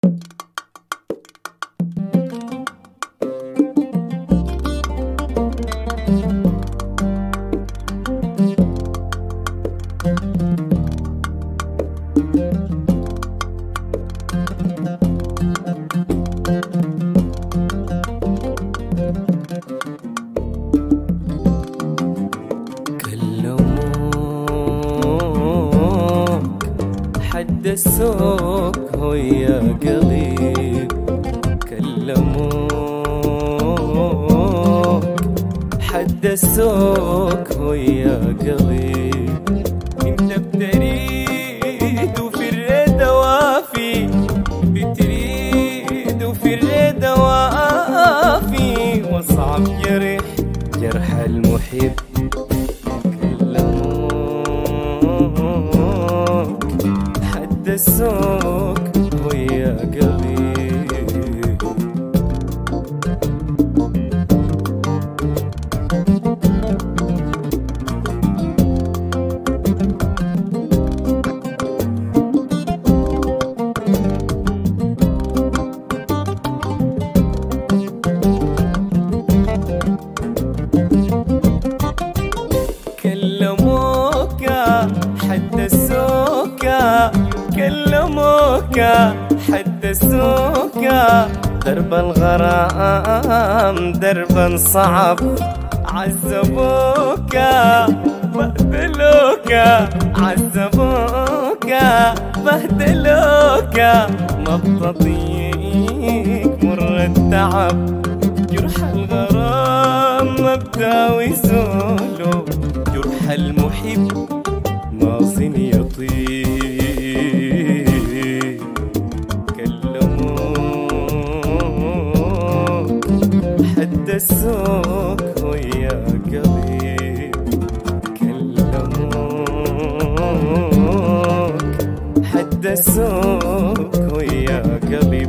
حدثوك هو يا قليب، كلموك حدثوك هو يا قليب. انت بتريد وفي الريد وافي، بتريد وفي الريد وافي، وصعب جرح المحب. حدثوك ويا قلبي، كلموك حدثوك، كلموك حدثوك، درب الغرام دربا صعب، عذبوك بهدلوك، عذبوك بهدلوك، ما بتضيق مر التعب، جرح الغرام ما بداوي زوله، جرح المحب ناصٍ يطيب. كلموك حدثوك ويا قلبي، كلموك حدثوك ويا قلبي.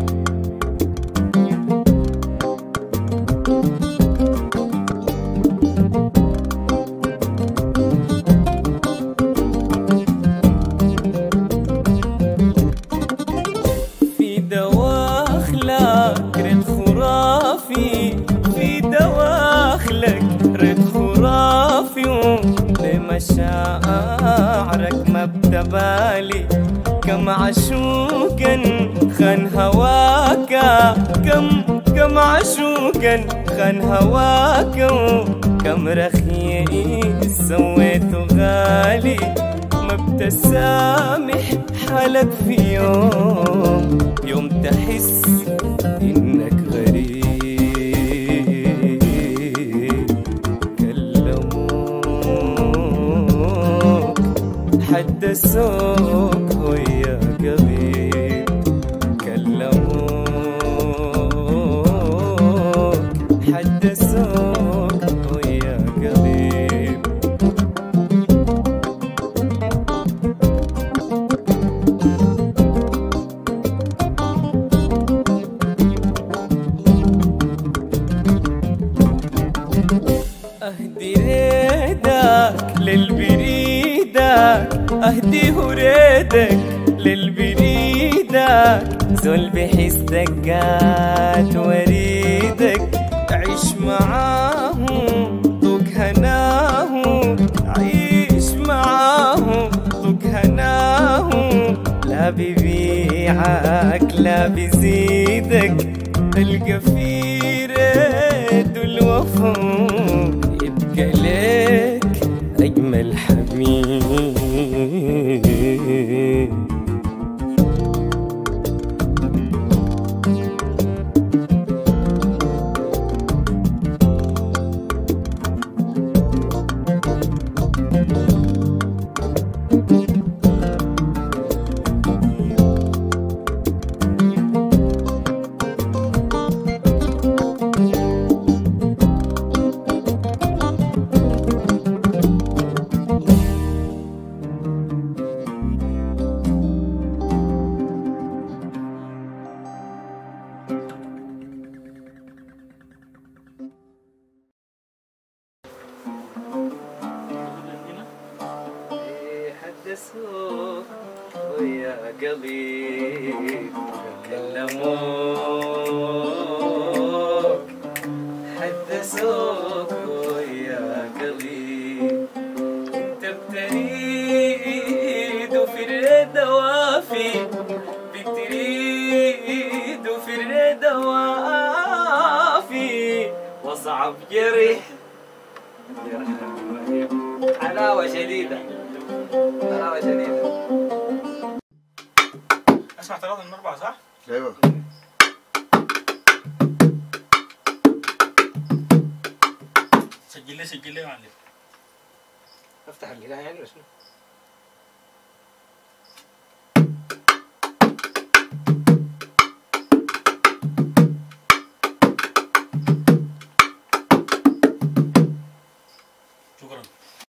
مشاعرك ما بتبالي، كم عشوقا خان هواك، كم عشوقا خان هواك، كم رخيص سويته غالي، ما بتسامح حالك في يوم تحس إنك غريب. حدثوك ويا قلبي، كلموك حدثوك ويا قلبي. أهدي ريدك للبريدك، أهدي هريدك للبريدك، زول بحس دقات وريدك، عيش معاهم طوق هناهم، عيش معاهم طوق هناهم، لا ببيعك لا بزيدك، تلقى في ريد الوفا يبقى لك أجمل حبيب. حدثوك ويا قلبي، كلموك حدثوك يا قلبي انت بتريد في الرد وافي بتريد في الرد وافي وصعب جرح حلاوة شديدة حلاوة شديدة. اسمع ثلاثة من أربعة صح؟ ايوه سجل لي يا معلم. افتح القراية يعني وشنو؟